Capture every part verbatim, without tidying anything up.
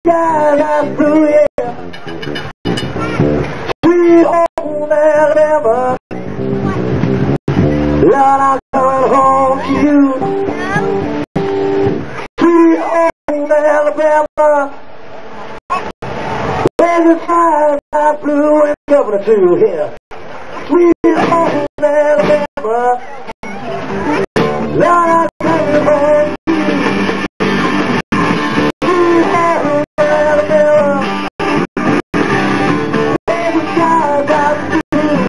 skies are blue, yeah. Sweet home Alabama, Lord, I'm coming home to you. Sweet home Alabama, where the skies are blue and governor too, here. Sweet home Alabama, Lord, I'm coming home to you. Sweet home Alabama, where the skies are blue.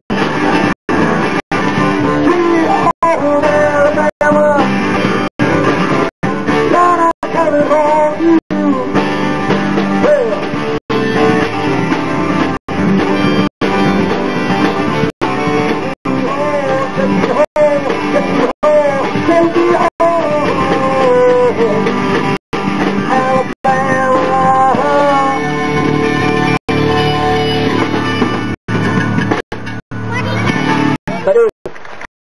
Sweet home Alabama, Lord, I'm coming home.